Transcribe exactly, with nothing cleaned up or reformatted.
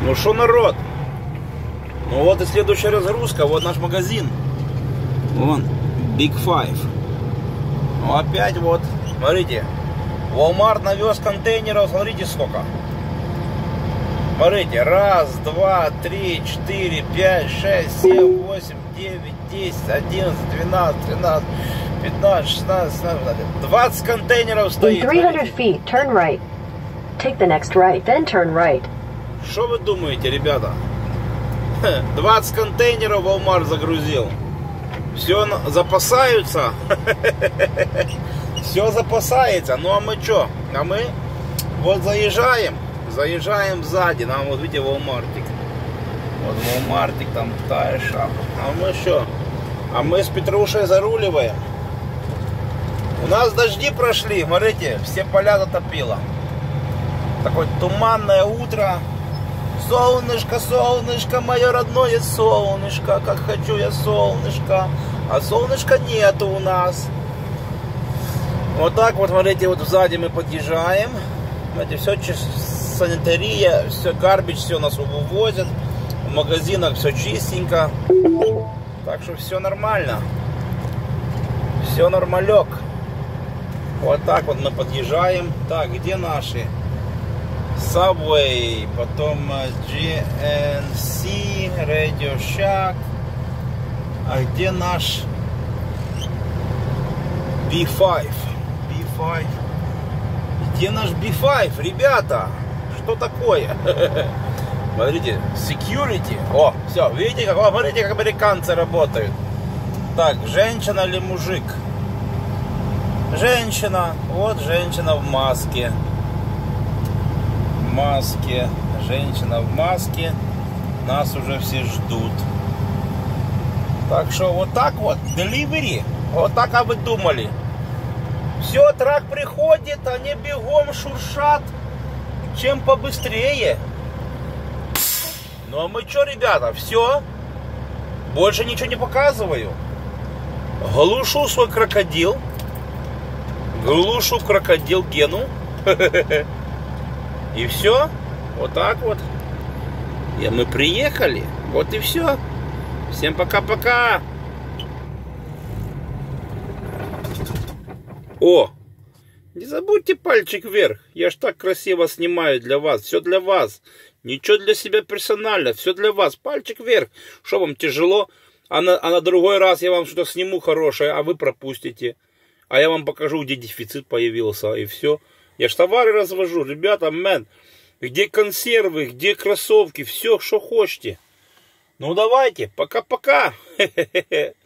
Ну что, народ? Ну вот и следующая разгрузка. Вот наш магазин. Вон, Big Five. Ну опять вот, смотрите. Walmart навез контейнеров, смотрите сколько. Смотрите, раз, два, три, четыре, пять, шесть, семь, восемь, девять, десять, одиннадцать, двенадцать, тринадцать, пятнадцать, шестнадцать, семнадцать, двадцать контейнеров стоит. In three hundred feet, turn right. Take the next right, then turn right. Что вы думаете, ребята? двадцать контейнеров Walmart загрузил. Все запасаются. Все запасается. Ну а мы что? А мы вот заезжаем. Заезжаем сзади. Нам вот видите Walmartик. Вот Walmartик, там тая шапка. А мы что? А мы с Петрушей заруливаем. У нас дожди прошли. Смотрите, все поля затопило. Такое туманное утро. Солнышко, солнышко, мое родное солнышко, как хочу я солнышко, а солнышка нету у нас. Вот так вот, смотрите, вот сзади мы подъезжаем. Смотрите, все санитария, все гарбич, все нас вывозят. В магазинах все чистенько. Так что все нормально. Все нормалек. Вот так вот мы подъезжаем. Так, где наши? Subway, потом джи эн си, Radio Shack. А где наш би пять? би пять. Где наш би пять, ребята? Что такое? Смотрите, security. О, все, видите, как, смотрите, как американцы работают. Так, женщина или мужик? Женщина. Вот женщина в маске. В маске, женщина в маске, нас уже все ждут. Так что вот так вот, delivery, вот так, а вы думали. Все, трак приходит, они бегом шуршат, чем побыстрее. Ну а мы что, ребята, все, больше ничего не показываю. Глушу свой крокодил, глушу крокодил Гену. И все, вот так вот. И мы приехали. Вот и все. Всем пока-пока. О, не забудьте пальчик вверх. Я ж так красиво снимаю для вас. Все для вас. Ничего для себя персонально. Все для вас. Пальчик вверх. Что вам тяжело? А на, а на другой раз я вам что-то сниму хорошее, а вы пропустите. А я вам покажу, где дефицит появился. И все. Я ж товары развожу, ребята, мен. Где консервы, где кроссовки, все, что хотите. Ну давайте, пока-пока.